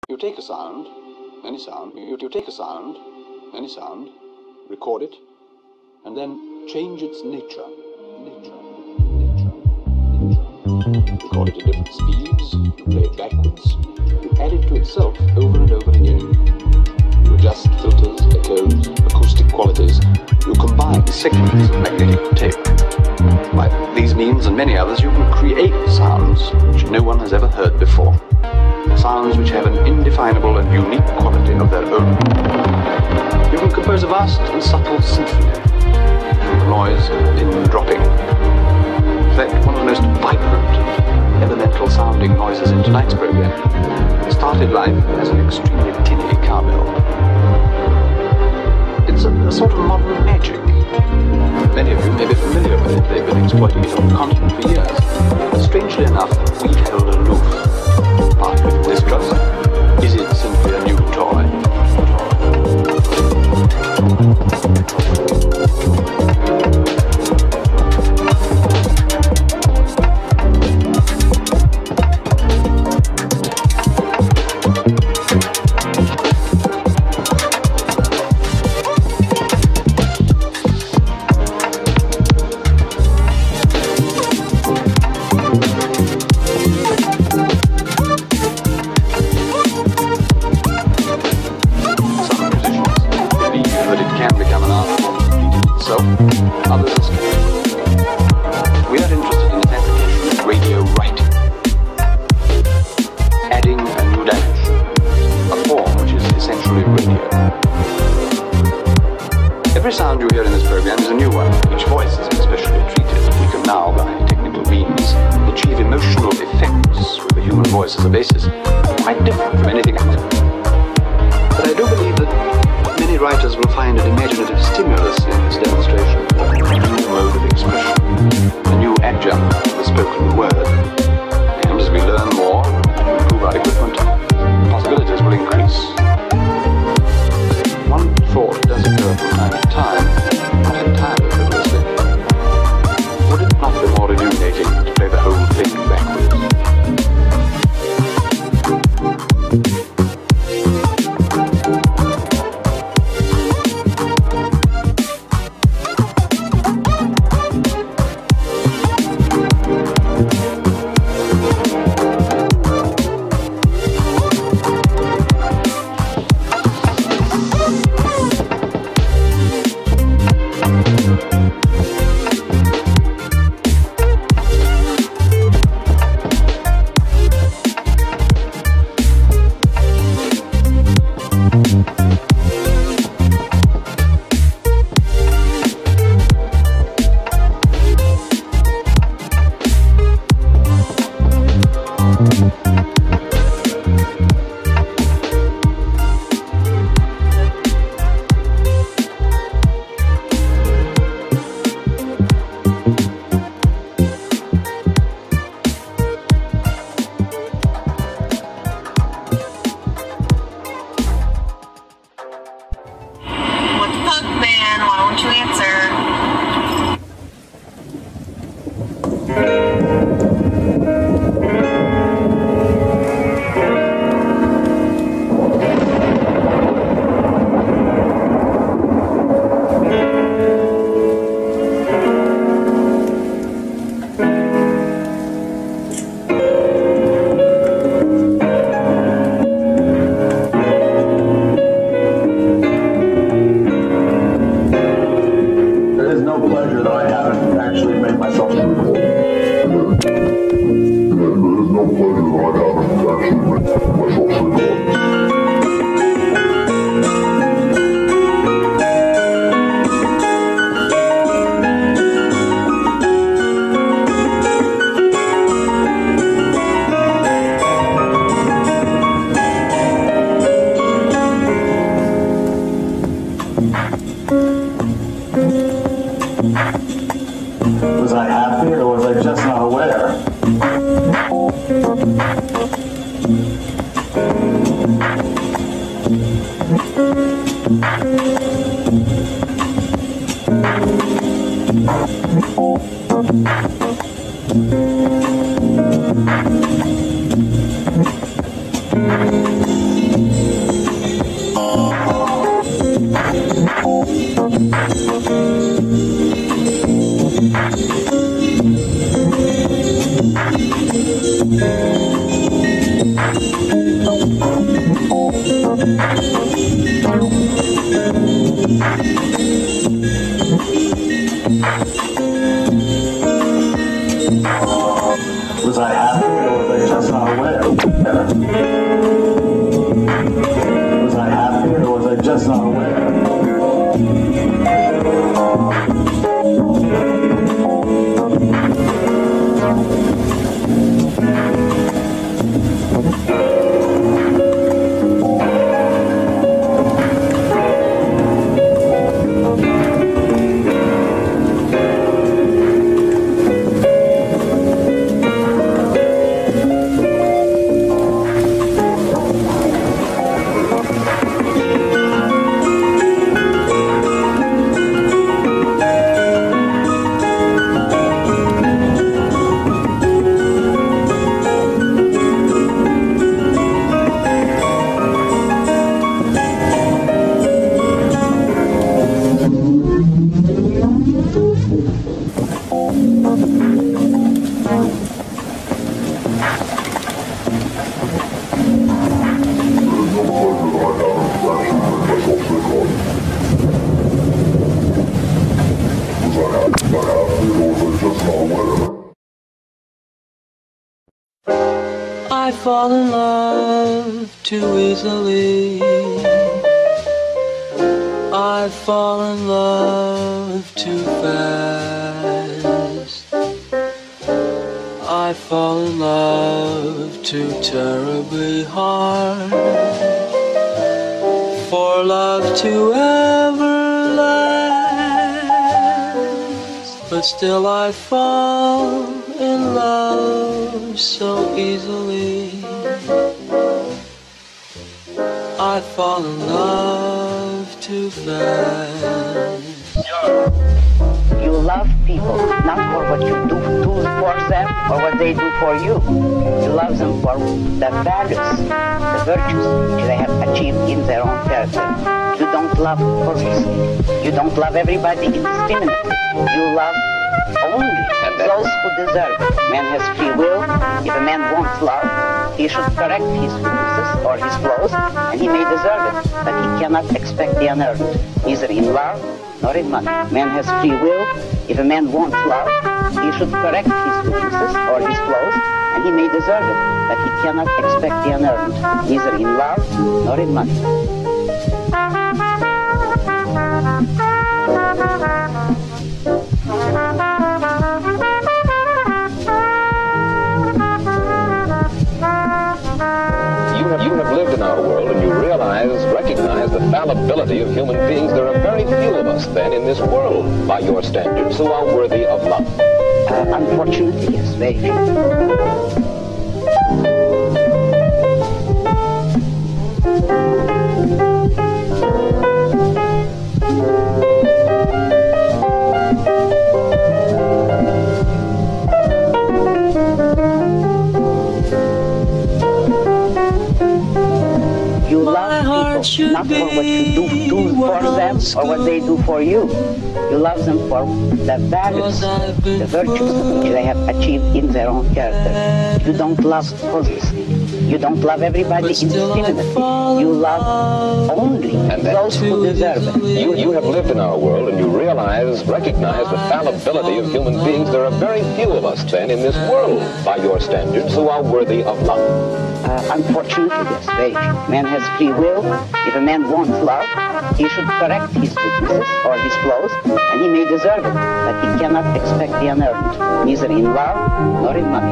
You take a sound, any sound, you take a sound, any sound, record it, and then change its nature. Record it at different speeds, you play it backwards, you add it to itself over and over again. You adjust filters, echoes, acoustic qualities, you combine segments of magnetic tape. By these means and many others, you can create sounds which no one has ever heard before. Sounds which have an indefinable and unique quality of their own. You can compose a vast and subtle symphony from the noise of pin dropping. In fact, one of the most vibrant and elemental sounding noises in tonight's program started life as an extremely tinny cowbell. It's a sort of modern magic. Many of you may be familiar with it. They've been exploiting it on the continent for years. Strangely enough, we've held aloof. Partly with distrust. Is it simply a new toy? Every sound you hear in this program is a new one. Each voice is especially treated. We can now, by technical means, achieve emotional effects with the human voice as a basis, quite different from anything else. But I do believe that many writers will find an imaginative stimulus in this demonstration, a new mode of expression, a new adjunct to the spoken word. And as we learn more, improve our equipment, possibilities will increase. One thought does occur from time to time, not entirely frivolously. Would it not be more illuminating to play the whole thing backwards? Was I happy or was I just not aware? Was I happy or was I just not aware? I fall in love too easily. I fall in love too fast. I fall in love too terribly hard for love to ever last. But still I fall in love so easily. I fall in love too fast. You love people not for what you do for them or what they do for you. You love them for the values, the virtues which they have achieved in their own character. You don't love purposely. You don't love everybody indiscriminately. You love only those who deserve it. Man has free will. If a man wants love, he should correct his weaknesses or his flaws, and he may deserve it, but he cannot expect the unearned, neither in love nor in money. Man has free will. If a man wants love, he should correct his weaknesses or his flaws, and he may deserve it, but he cannot expect the unearned, neither in love nor in money. You have lived in our world and you recognize the fallibility of human beings. There are very few of us then in this world, by your standards, who are worthy of love. Unfortunately, yes, very few. Not for what you do for them or what they do for you. You love them for the values, the virtues which they have achieved in their own character. You don't love purposely. You don't love everybody indiscriminately. You love only those who deserve it. You have lived in our world and you recognize the fallibility of human beings. There are very few of us then in this world, by your standards, who are worthy of love. Unfortunately, yes, very few. Man has free will. If a man wants love, he should correct his weaknesses or his flaws, and he may deserve it, but he cannot expect the unearned, neither in love nor in money.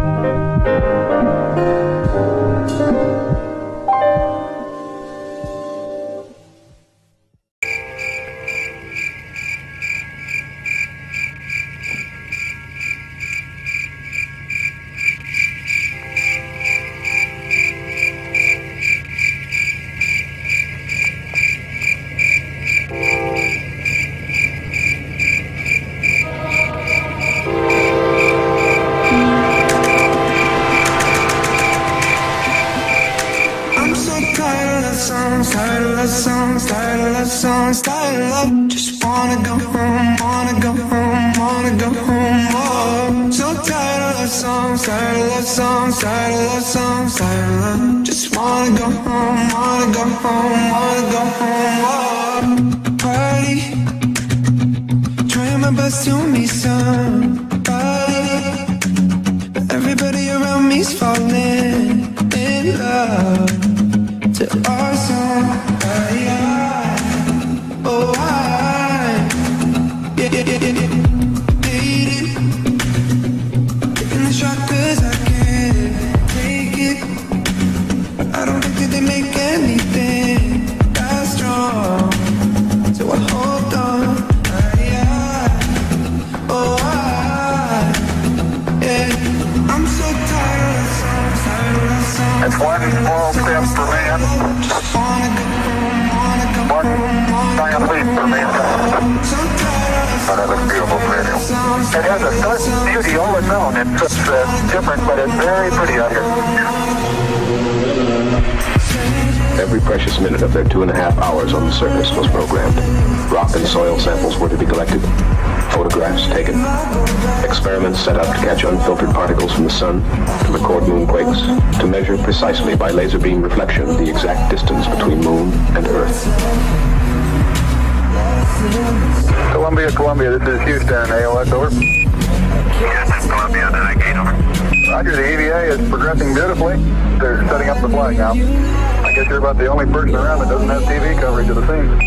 Just wanna go home, wanna go home, wanna go home, oh. So tired of love songs, tired of love songs, tired of love songs, tired of love. Just wanna go home, wanna go home, wanna go home, oh. Party, trying my best to meet somebody, but everybody around me's falling It's one small step for man, one giant leap for mankind. Oh, that looks beautiful radio. It has a certain beauty all its own. It's different, but it's very pretty out here. Every precious minute of their 2.5 hours on the surface was programmed. Rock and soil samples were to be collected, photographs taken, experiments set up to catch unfiltered particles from the sun, to record moonquakes, to measure precisely by laser beam reflection the exact distance between moon and Earth. Columbia, this is Houston, AOS, over. Houston, Columbia, Gate, over. Roger, the EVA is progressing beautifully. They're setting up the flag now. I guess you're about the only person around that doesn't have TV coverage of the scene.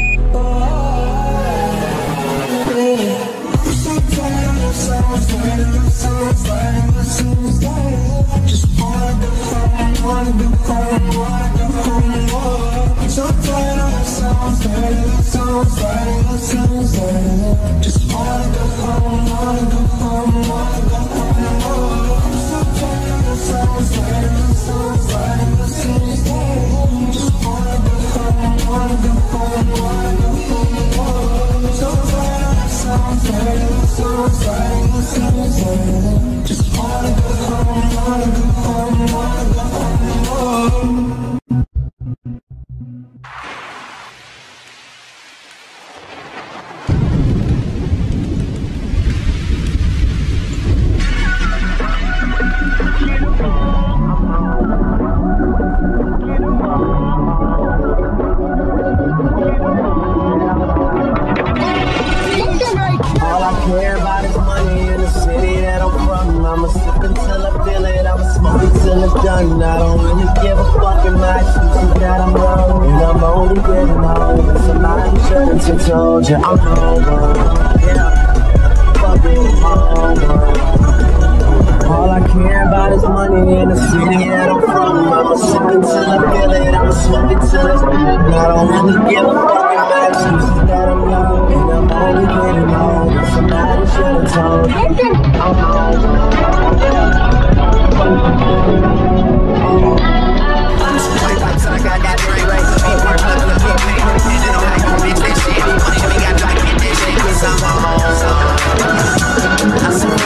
Told you I'm over, yeah, fuck it, all I care about is money in the city that I'm from. I'ma sip until I feel it, I'ma smoke it till it's I don't really give a fuck about excuses that I'm young, and I'm only getting old. Somebody should've told me I'm I got that drink right, the beat work, look, and you know how you bitch that shit. Money, we got to get that shit, cause I'm on. I see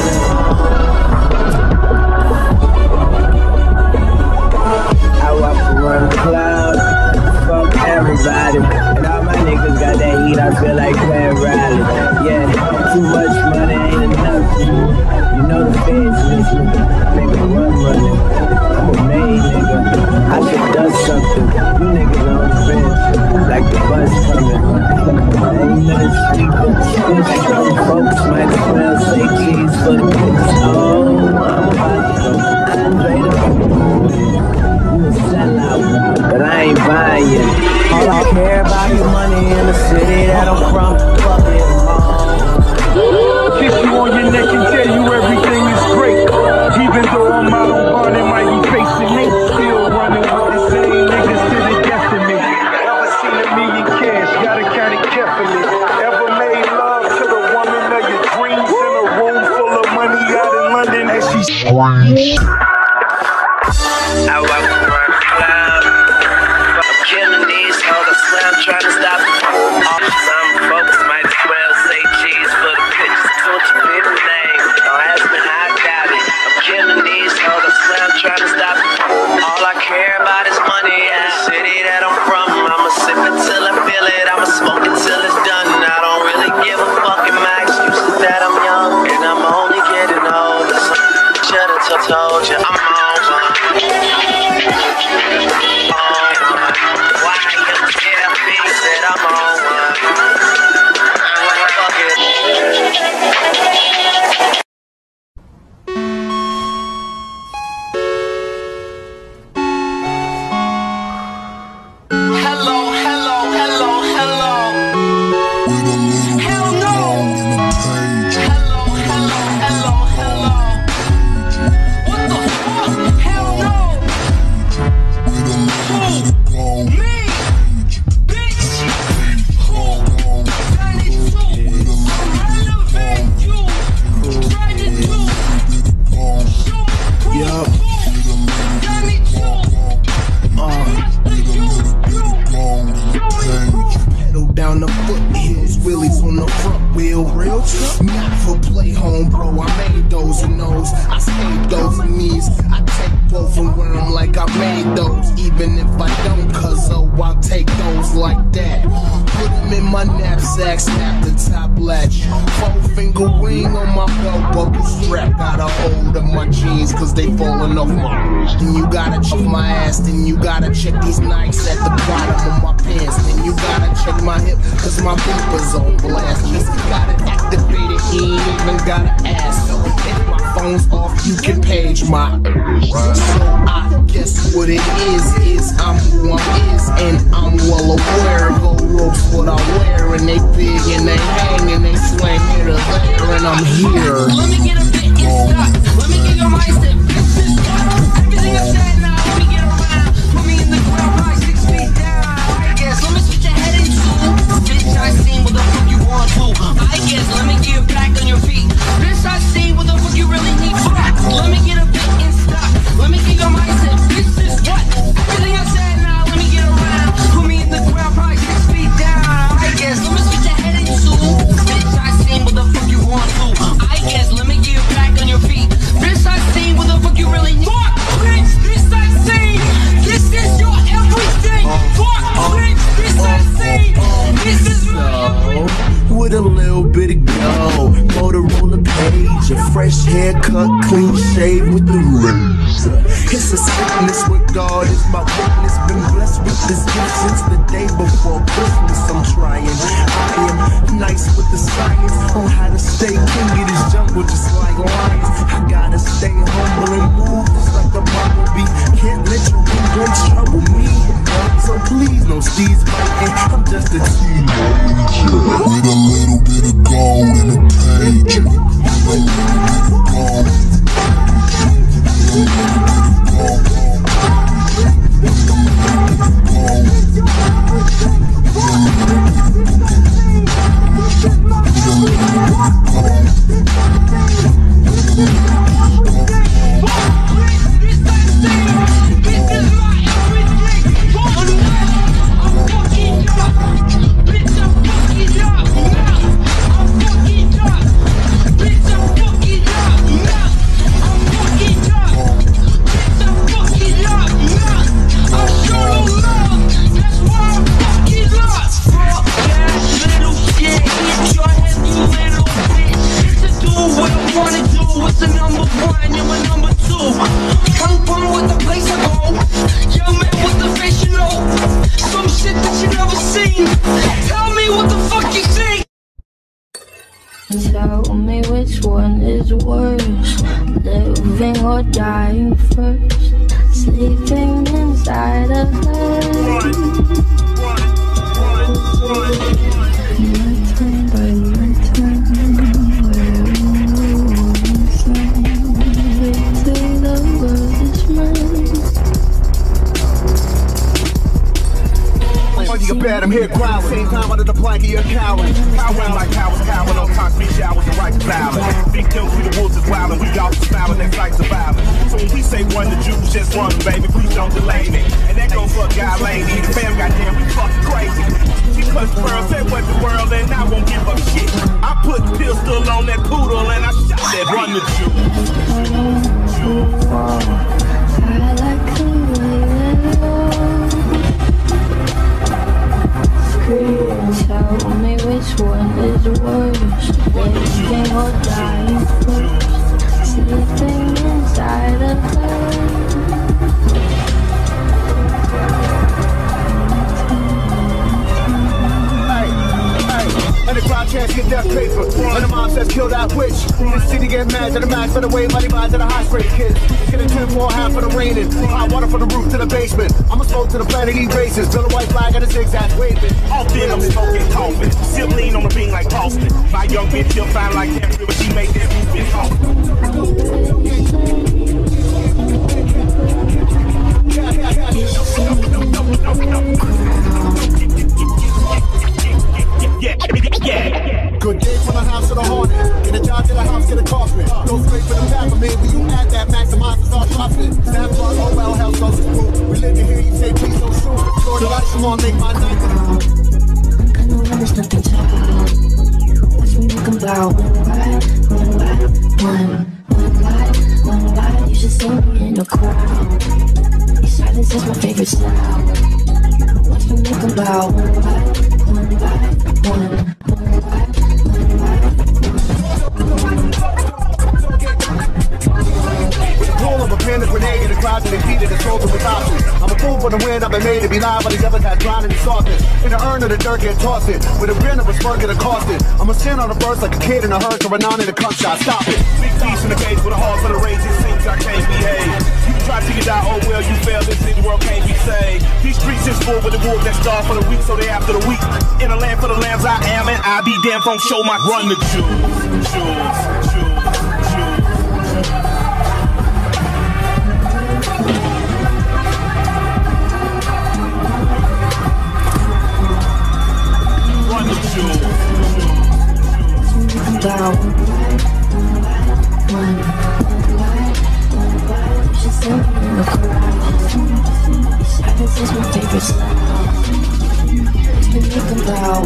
I walk around the cloud, fuck everybody. And all my niggas got that heat, I feel like Pat Riley. Yeah, too much money ain't enough. You know the feds listen, nigga run running. I'm a maid nigga, I should do something. You niggas on the bench, like the bus coming. Ain't nothing sleeping. Some folks might as well say cheese for the kids. Oh, I'm about to go straight up. You a sellout, but I ain't buying you. All I care about is money in the city that I'm from. Fuck it, kiss you on your neck and tell you everything is great. Even though I'm out on bond and might be facing me, still running with the same niggas to the death of me. Ever seen $1 million cash, gotta count it carefully. Ever made love to the woman of your dreams in a room full of money out in London as she screams? I walk around the cloud, I'm killing these hoes, I swear I'm trying to stop them. Some folks might as well say cheese for the pictures, don't you be the name, don't ask me how I got it. I'm killing these hoes, I swear I'm trying to stop them. All I care about is money in the city that I'm from. I'ma sip it till I feel it, I'ma smoke it till it's done. I don't really give a fuck, and my excuse is that I'm young, and I'm only getting older. So should've told you I'm on. those, even if I don't, cause oh, I'll take those like that. Put them in my knapsack, snap the top latch. 4-finger ring on my belt buckle strap. Got a hold of my jeans cause they falling off my wrist. Then you gotta check my ass, then you gotta check these Nikes at the bottom of my pants. Then you gotta check my hip cause my beeper's on blast. Just gotta activate it, he ain't even gotta ask. So if my phone's off, you can page my so I guess what it is I'm who I is, and I'm well aware. Gold ropes what I wear, and they big and they hang and they swing here to there, and I'm here. Let me get a bit in stock. Let me get on my step. Everything I said now, let me get around. Put me in the ground, probably 6 feet down. I guess let me switch your head in two. Bitch, I seen what the fuck you want to. I guess let me get you back on your feet. Bitch, I seen what the fuck you really need. Let me get a bit in stock. Let me get on my step. This is what? Everything I said now, let me get around. Put me in the ground, probably 6 feet down. I guess let me switch your head in two. Bitch, I seen what the fuck you want to. I guess let me get you back on your feet. Bitch, I seen what the fuck you really need. Fuck, bitch, this I seen. This is your everything. Fuck, bitch, this I seen. This is my everything. With a little bit of go, Motorola page, a fresh haircut, clean shave with the razor. It's a sickness with God, it's my witness. Been blessed with this gift since the day before Christmas. I'm trying, I am nice with the science on how to stay king of this jungle just like lions. I gotta stay humble and move just like the bumblebee. Can't let you in trouble me, so please no steez fighting. I'm just a teenager with a little bit of gold in the page. With a little bit of gold. With a little bit of gold. With a little bit of gold. Tell me which one is worse, living or dying first, sleeping inside of her. Turn by my turn, till the world is mine. Under your bed, I'm here growling. Same time under the blanket, you're cowering. Cowering like cowards, cowering on concrete showers and right balance. Big kills, we the wolves is wildin'. We all smiling, next like surviving. So when we say run, the Jews just run, baby. Please don't delay me. And that goes for a guy lady. The fam goddamn, we fucking crazy. She clutched pearls, said what the world, and I won't give up shit. I put pistol on that poodle and I shot that run the Jew. I like the way that tell me which one is worse, living or dying first, sleeping inside of her. And the crowd chants get death paper. And the mom says kill that witch. The city get mad to the max for the way money buys to the high straight kids. Get a 10 for half for the raining. Hot water from the roof to the basement. I'ma smoke to the planet eat races. Build a white flag and a zigzag waving. All in I'm smoking coffin. Still lean on the bean like Boston. My young bitch she'll find like that but she make that bitch off. Yeah. Good day from the house to the Hornet. Get a job to the house to the coffin. Go straight for the back of me when you add that maximize and start dropping. Snapshot, oh well, hell goes to proof. We live in here, you say please don't shoot. Short the lights, come on, make my night. I know there's nothing to talk about. Watch me look about one by. You should see me in the crowd. Silence is my favorite sound. Watch me make them bow. One by one. With the pull of a pin, a grenade in the crowd to defeat it, it's soldier with options. I'm a fool for the wind, I've been made to be live, but these other guys drowning in sauces. In the urn of the dirt, get tossed it. With a grin of a smirk and a costed. I'm a sin on a burst like a kid in a hearse or a non in a cum shot. Stop it. Big piece in the cage with a heart for the rage, it seems I can't behave. You can try to get out, oh well, you failed, this in the world can't be saved. These streets is full with the wolves that starve for the weak, so they after the weak. In a land for the lambs I am, and I be damn don't show my run the jewels, jewels, jewels. Down. One. She's singing in the crowd. Silence is my favorite sound. To make them bow.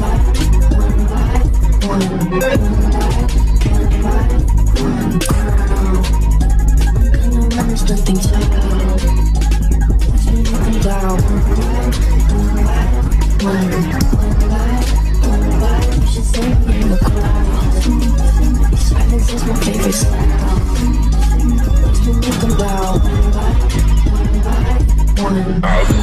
One. Gonna run this nothing child. To make them down. One. She's singing in the crowd. Silence is my favorite sound. To make them bow. One.